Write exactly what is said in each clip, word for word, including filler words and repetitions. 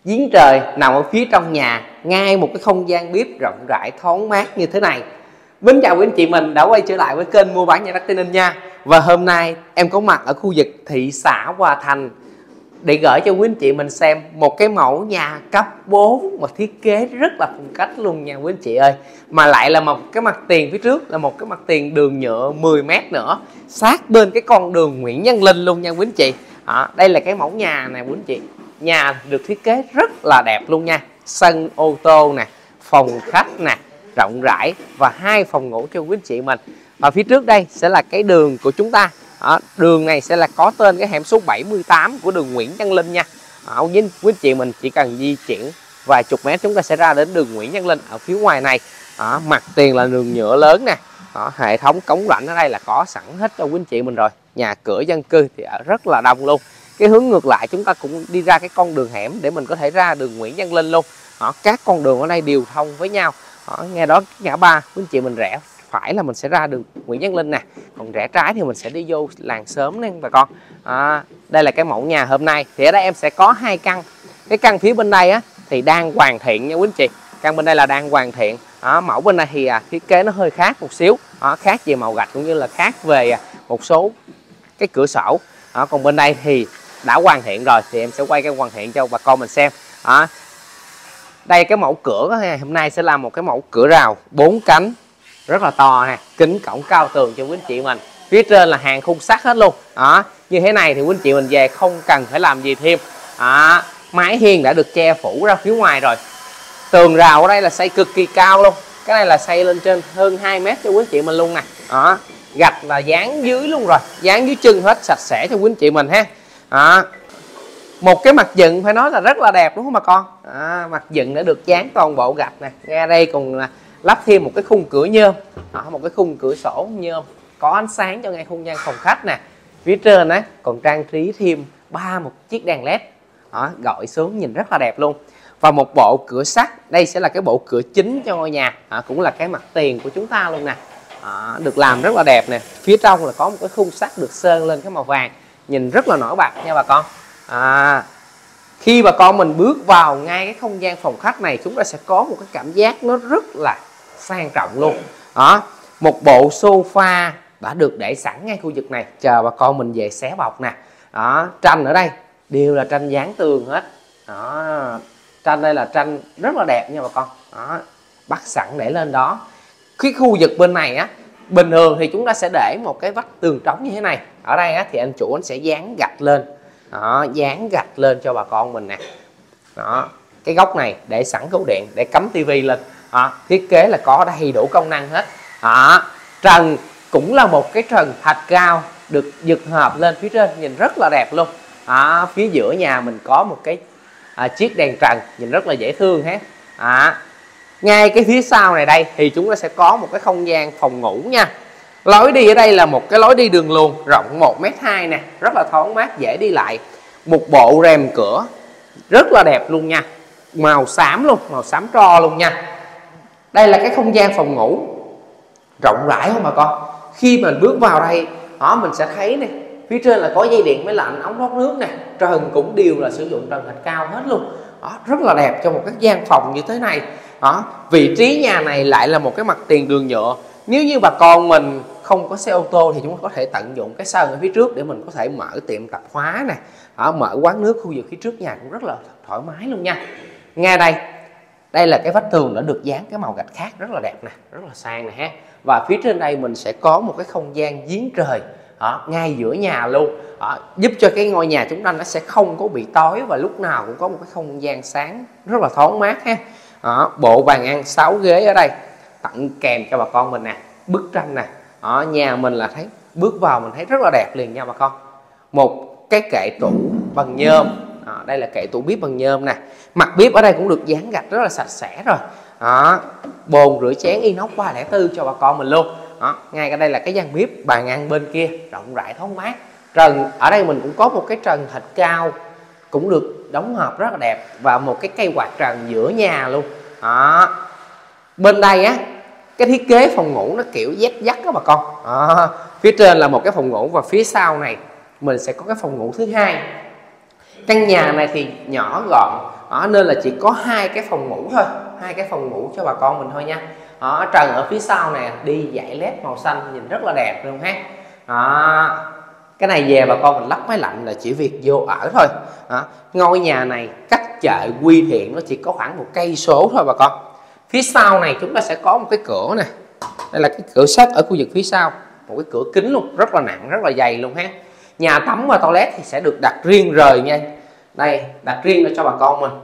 giếng trời nằm ở phía trong nhà, ngay một cái không gian bếp rộng rãi thoáng mát như thế này. Mến chào quý anh chị mình đã quay trở lại với kênh mua bán nhà đất Tây Ninh nha. Và hôm nay em có mặt ở khu vực thị xã Hòa Thành để gửi cho quý anh chị mình xem một cái mẫu nhà cấp bốn mà thiết kế rất là phong cách luôn nha quý anh chị ơi. Mà lại là một cái mặt tiền phía trước là một cái mặt tiền đường nhựa mười mét nữa, sát bên cái con đường Nguyễn Văn Linh luôn nha quý anh chị. À, đây là cái mẫu nhà này quý anh chị. Nhà được thiết kế rất là đẹp luôn nha. Sân ô tô nè, phòng khách nè, rộng rãi và hai phòng ngủ cho quý anh chị mình. Và phía trước đây sẽ là cái đường của chúng ta. Đó, đường này sẽ là có tên cái hẻm số bảy mươi tám của đường Nguyễn Văn Linh nha. Đó, với quý anh chị mình chỉ cần di chuyển vài chục mét chúng ta sẽ ra đến đường Nguyễn Văn Linh ở phía ngoài này. Đó, mặt tiền là đường nhựa lớn nè. Đó, hệ thống cống rãnh ở đây là có sẵn hết cho quý anh chị mình rồi. Nhà cửa dân cư thì ở rất là đông luôn. Cái hướng ngược lại chúng ta cũng đi ra cái con đường hẻm để mình có thể ra đường Nguyễn Văn Linh luôn. Đó, các con đường ở đây đều thông với nhau. Đó, nghe đó ngã ba quý anh chị mình rẽ phải là mình sẽ ra đường Nguyễn Văn Linh nè, còn rẽ trái thì mình sẽ đi vô làng xóm nè bà con. À, đây là cái mẫu nhà hôm nay. Thì ở đây em sẽ có hai căn. Cái căn phía bên đây á thì đang hoàn thiện nha quý anh chị. Căn bên đây là đang hoàn thiện. À, mẫu bên đây thì à, thiết kế nó hơi khác một xíu. À, khác về màu gạch cũng như là khác về à, một số cái cửa sổ. À, còn bên đây thì đã hoàn thiện rồi thì em sẽ quay cái hoàn thiện cho bà con mình xem. À, đây cái mẫu cửa hôm nay sẽ là một cái mẫu cửa rào bốn cánh rất là to nè, kính cổng cao tường cho quý anh chị mình. Phía trên là hàng khung sắt hết luôn. Đó, như thế này thì quý anh chị mình về không cần phải làm gì thêm. Đó, mái hiên đã được che phủ ra phía ngoài rồi. Tường rào ở đây là xây cực kỳ cao luôn. Cái này là xây lên trên hơn hai mét cho quý anh chị mình luôn nè. Đó, gạch là dán dưới luôn rồi, dán dưới chân hết sạch sẽ cho quý anh chị mình ha. Đó, một cái mặt dựng phải nói là rất là đẹp đúng không bà con. Đó, mặt dựng đã được dán toàn bộ gạch nè. Nghe đây còn là lắp thêm một cái khung cửa nhôm. Đó, một cái khung cửa sổ nhôm có ánh sáng cho ngay không gian phòng khách nè. Phía trên á còn trang trí thêm ba một chiếc đèn led. Đó, gọi xuống nhìn rất là đẹp luôn. Và một bộ cửa sắt. Đây sẽ là cái bộ cửa chính cho ngôi nhà. Đó, cũng là cái mặt tiền của chúng ta luôn nè. Đó, được làm rất là đẹp nè. Phía trong là có một cái khung sắt được sơn lên cái màu vàng, nhìn rất là nổi bật nha bà con. À, khi bà con mình bước vào ngay cái không gian phòng khách này, chúng ta sẽ có một cái cảm giác nó rất là sang trọng luôn. Đó, một bộ sofa đã được để sẵn ngay khu vực này chờ bà con mình về xé bọc nè. Đó, tranh ở đây đều là tranh dán tường hết. Đó, tranh đây là tranh rất là đẹp nha bà con. Đó, bắt sẵn để lên đó. Cái khu vực bên này á, bình thường thì chúng ta sẽ để một cái vách tường trống như thế này. Ở đây á thì anh chủ anh sẽ dán gạch lên. Đó, dán gạch lên cho bà con mình nè. Đó, cái góc này để sẵn cấu điện để cắm tivi lên. Đó, thiết kế là có đầy đủ công năng hết. Đó, trần cũng là một cái trần thạch cao được giật hợp lên phía trên nhìn rất là đẹp luôn. Đó, phía giữa nhà mình có một cái à, chiếc đèn trần nhìn rất là dễ thương hết. Đó, ngay cái phía sau này đây thì chúng ta sẽ có một cái không gian phòng ngủ nha. Lối đi ở đây là một cái lối đi đường luồn rộng một mét hai nè, rất là thoáng mát dễ đi lại. Một bộ rèm cửa rất là đẹp luôn nha, màu xám luôn, màu xám tro luôn nha. Đây là cái không gian phòng ngủ rộng rãi không bà con. Khi mình bước vào đây đó mình sẽ thấy nè, phía trên là có dây điện máy lạnh, ống thoát nước nè, trần cũng đều là sử dụng trần thạch cao hết luôn. Đó, rất là đẹp cho một cái gian phòng như thế này. Đó, vị trí nhà này lại là một cái mặt tiền đường nhựa. Nếu như bà con mình không có xe ô tô thì chúng ta có thể tận dụng cái sân ở phía trước để mình có thể mở tiệm tạp hóa nè, ở mở quán nước. Khu vực phía trước nhà cũng rất là thoải mái luôn nha. Ngay đây, đây là cái vách tường đã được dán cái màu gạch khác rất là đẹp nè, rất là sang nè ha. Và phía trên đây mình sẽ có một cái không gian giếng trời đó, ngay giữa nhà luôn. Đó, giúp cho cái ngôi nhà chúng ta nó sẽ không có bị tối và lúc nào cũng có một cái không gian sáng rất là thoáng mát ha. Đó, bộ bàn ăn sáu ghế ở đây tặng kèm cho bà con mình nè, bức tranh nè. Đó, nhà mình là thấy bước vào mình thấy rất là đẹp liền nha bà con. Một cái kệ tủ bằng nhôm. Đó, đây là kệ tủ bếp bằng nhôm nè. Mặt bếp ở đây cũng được dán gạch rất là sạch sẽ rồi. Đó, bồn rửa chén inox ba không bốn cho bà con mình luôn. Đó, ngay cái đây là cái gian bếp, bàn ăn bên kia rộng rãi thoáng mát. Trần ở đây mình cũng có một cái trần thạch cao cũng được đóng hợp rất là đẹp và một cái cây quạt trần giữa nhà luôn. Đó, bên đây á cái thiết kế phòng ngủ nó kiểu dép dắt đó bà con. Đó, phía trên là một cái phòng ngủ và phía sau này mình sẽ có cái phòng ngủ thứ hai. Căn nhà này thì nhỏ gọn đó, nên là chỉ có hai cái phòng ngủ thôi, hai cái phòng ngủ cho bà con mình thôi nha. Đó, trần ở phía sau nè đi dải led màu xanh nhìn rất là đẹp luôn ha. Đó, cái này về bà con mình lắp máy lạnh là chỉ việc vô ở thôi. Đó, ngôi nhà này cách chợ Quy Thiện nó chỉ có khoảng một cây số thôi bà con. Phía sau này chúng ta sẽ có một cái cửa nè, đây là cái cửa sắt ở khu vực phía sau, một cái cửa kính luôn, rất là nặng, rất là dày luôn ha. Nhà tắm và toilet thì sẽ được đặt riêng rời nha, đây đặt riêng để cho bà con mình.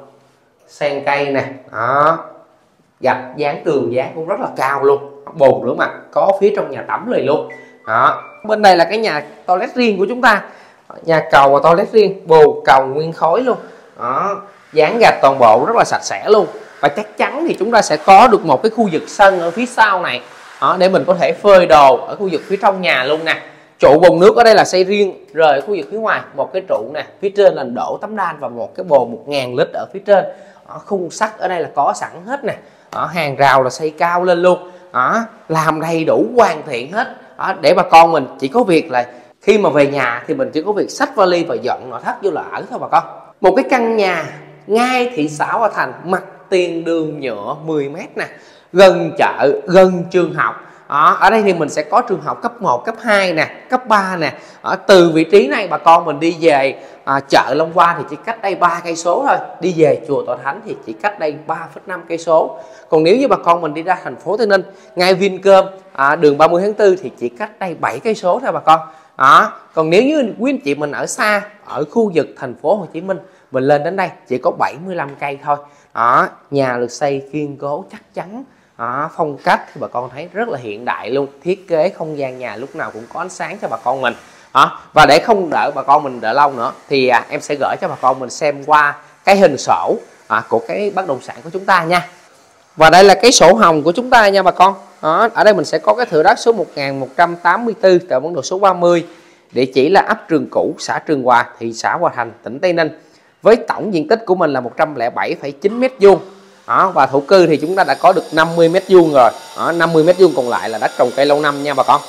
Sen cây nè, đó, gạch dán tường dán cũng rất là cao luôn, bồn rửa mặt có phía trong nhà tắm này luôn. Đó, bên đây là cái nhà toilet riêng của chúng ta, nhà cầu và toilet riêng, bồn cầu nguyên khối luôn. Đó, dán gạch toàn bộ rất là sạch sẽ luôn. Và chắc chắn thì chúng ta sẽ có được một cái khu vực sân ở phía sau này. Đó, để mình có thể phơi đồ ở khu vực phía trong nhà luôn nè. Trụ bồn nước ở đây là xây riêng rời ở khu vực phía ngoài, một cái trụ nè, phía trên là đổ tấm đan và một cái bồn một nghìn lít ở phía trên. Đó, khung sắt ở đây là có sẵn hết nè. Đó, hàng rào là xây cao lên luôn. Đó, làm đầy đủ hoàn thiện hết. Đó, để bà con mình chỉ có việc là khi mà về nhà thì mình chỉ có việc xách vali và dọn nội thất vô là ở thôi bà con. Một cái căn nhà ngay thị xã Hòa Thành, mặt tiền đường nhựa mười mét nè, gần chợ, gần trường học. Đó, ở đây thì mình sẽ có trường học cấp một, cấp hai nè, cấp ba nè. Ở từ vị trí này bà con mình đi về à, chợ Long Hoa thì chỉ cách đây ba cây số thôi. Đi về chùa Tọa Thánh thì chỉ cách đây ba phẩy năm cây số. Còn nếu như bà con mình đi ra thành phố Tây Ninh, ngay Vincom à, đường ba mươi tháng tư thì chỉ cách đây bảy cây số thôi bà con. Đó, còn nếu như quý anh chị mình ở xa, ở khu vực thành phố Hồ Chí Minh, mình lên đến đây chỉ có bảy mươi lăm cây thôi. Đó, nhà được xây kiên cố chắc chắn. Đó, phong cách thì bà con thấy rất là hiện đại luôn, thiết kế không gian nhà lúc nào cũng có ánh sáng cho bà con mình. Đó, và để không đợi bà con mình đợi lâu nữa thì à, em sẽ gửi cho bà con mình xem qua cái hình sổ à, của cái bất động sản của chúng ta nha. Và đây là cái sổ hồng của chúng ta nha bà con. Đó, ở đây mình sẽ có cái thửa đất số một nghìn một trăm tám mươi tư tại bản đồ số ba mươi, địa chỉ là ấp Trường Cũ, xã Trường Hòa, thị xã Hòa Thành, tỉnh Tây Ninh. Với tổng diện tích của mình là một trăm lẻ bảy phẩy chín mét vuông. Đó, và thổ cư thì chúng ta đã có được năm mươi mét vuông rồi. Đó, năm mươi mét vuông còn lại là đất trồng cây lâu năm nha bà con.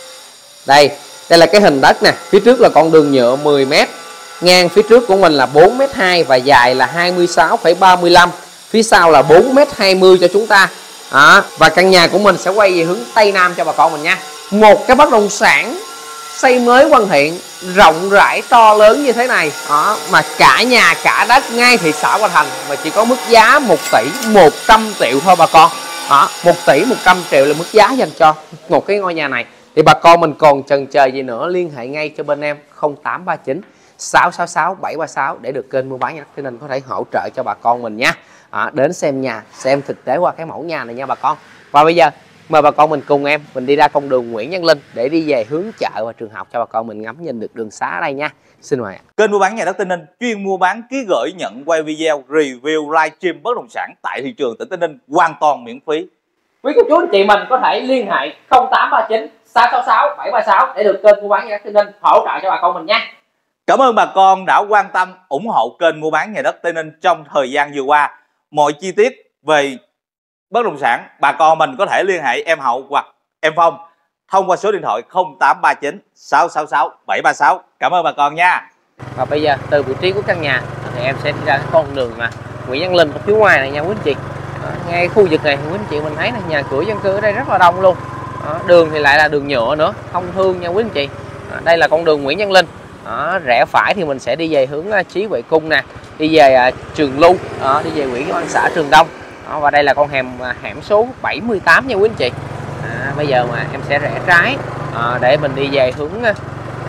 Đây, đây là cái hình đất nè, phía trước là con đường nhựa mười mét, ngang phía trước của mình là bốn mét hai và dài là hai mươi sáu phẩy ba mươi lăm. Phía sau là bốn mét hai mươi cho chúng ta. Đó, và căn nhà của mình sẽ quay về hướng Tây Nam cho bà con mình nha. Một cái bất động sản xây mới hoàn thiện, rộng rãi to lớn như thế này. Đó, mà cả nhà cả đất ngay thị xã Hòa Thành mà chỉ có mức giá một tỷ một trăm triệu thôi bà con. Đó, một tỷ một trăm triệu là mức giá dành cho một cái ngôi nhà này. Thì bà con mình còn chần chờ gì nữa, liên hệ ngay cho bên em không tám ba chín sáu sáu sáu bảy ba sáu để được kênh mua bán nhà đất Tây Ninh có thể hỗ trợ cho bà con mình nha. Đó, đến xem nhà, xem thực tế qua cái mẫu nhà này nha bà con. Và bây giờ mời bà con mình cùng em mình đi ra con đường Nguyễn Văn Linh để đi về hướng chợ và trường học cho bà con mình ngắm nhìn được đường xá ở đây nha. Xin mời. Kênh mua bán nhà đất Tây Ninh chuyên mua bán, ký gửi, nhận quay video, review, livestream bất động sản tại thị trường tỉnh Tây Ninh hoàn toàn miễn phí. Quý cô chú anh chị mình có thể liên hệ không tám ba chín sáu sáu sáu bảy ba sáu để được kênh mua bán nhà đất Tây Ninh hỗ trợ cho bà con mình nha. Cảm ơn bà con đã quan tâm ủng hộ kênh mua bán nhà đất Tây Ninh trong thời gian vừa qua. Mọi chi tiết về bất động sản bà con mình có thể liên hệ em Hậu hoặc em Phong thông qua số điện thoại không tám ba chín sáu sáu sáu bảy ba sáu. Cảm ơn bà con nha. Và bây giờ từ vị trí của căn nhà thì em sẽ đi ra cái con đường mà Nguyễn Văn Linh ở phía ngoài này nha quý anh chị. Đó, ngay khu vực này quý anh chị mình thấy là nhà cửa dân cư ở đây rất là đông luôn. Đó, đường thì lại là đường nhựa nữa, thông thương nha quý anh chị. Đó, đây là con đường Nguyễn Văn Linh. Đó, rẽ phải thì mình sẽ đi về hướng uh, Chí Huệ Cung nè, đi về uh, Trường Lưu, đó, đi về Ủy ban xã Trường Đông. Đó, và đây là con hẻm uh, hẻm số bảy mươi tám nha quý anh chị. À, bây giờ mà em sẽ rẽ trái uh, để mình đi về hướng uh,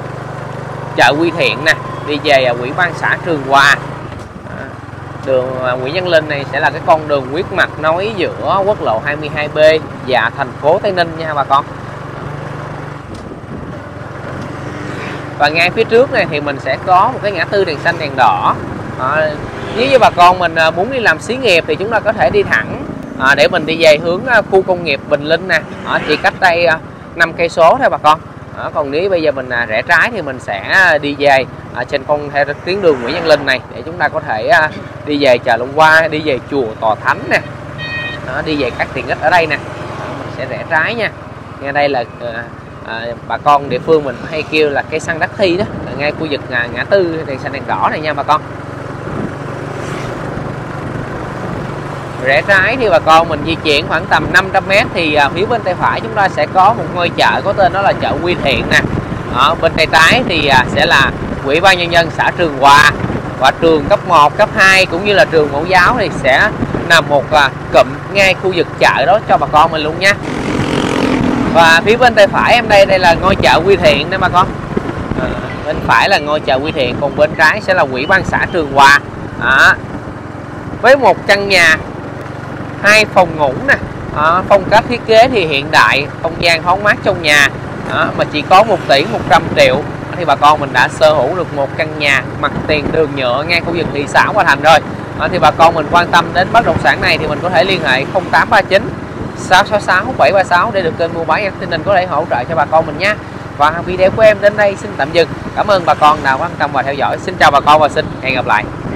chợ Quy Thiện nè, đi về uh, Ủy ban xã Trường Hòa. À, đường uh, Nguyễn Văn Linh này sẽ là cái con đường huyết mạch nối giữa quốc lộ hai mươi hai B và thành phố Tây Ninh nha bà con. Và ngay phía trước này thì mình sẽ có một cái ngã tư đèn xanh đèn đỏ. À, nếu như bà con mình muốn đi làm xí nghiệp thì chúng ta có thể đi thẳng à, để mình đi về hướng khu công nghiệp Bình Linh nè, à, chỉ cách đây năm cây số thôi bà con. À, còn nếu bây giờ mình à, rẽ trái thì mình sẽ đi về à, trên con theo tuyến đường Nguyễn Văn Linh này để chúng ta có thể à, đi về chợ Long Hoa, đi về chùa Tọa Thánh nè, à, đi về các tiện ích ở đây nè. À, mình sẽ rẽ trái nha. Ngay đây là à, À, bà con địa phương mình hay kêu là cây xăng Đắc Thi đó, ngay khu vực à, ngã tư đèn xanh đèn đỏ này nha bà con. Rẽ trái thì bà con mình di chuyển khoảng tầm năm trăm mét thì à, phía bên tay phải chúng ta sẽ có một ngôi chợ có tên đó là chợ Quy Thiện nè. Ở bên tay trái thì à, sẽ là Ủy ban Nhân dân xã Trường Hòa, và trường cấp một, cấp hai cũng như là trường mẫu giáo thì sẽ nằm một à, cụm ngay khu vực chợ đó cho bà con mình luôn nha. Và phía bên tay phải em đây đây là ngôi chợ Quy Thiện đó bà con. À, bên phải là ngôi chợ Quy Thiện, còn bên trái sẽ là Ủy ban xã Trường Hòa. À, với một căn nhà hai phòng ngủ nè, à, phong cách thiết kế thì hiện đại, không gian thoáng mát trong nhà, à, mà chỉ có một tỷ một trăm triệu thì bà con mình đã sở hữu được một căn nhà mặt tiền đường nhựa ngay khu vực thị xã Hòa Thành rồi. À, thì bà con mình quan tâm đến bất động sản này thì mình có thể liên hệ không tám ba chín sáu sáu sáu bảy ba sáu để được kênh mua bán Nhật Tin Ninh có thể hỗ trợ cho bà con mình nha. Và video của em đến đây xin tạm dừng. Cảm ơn bà con đã quan tâm và theo dõi. Xin chào bà con và xin hẹn gặp lại.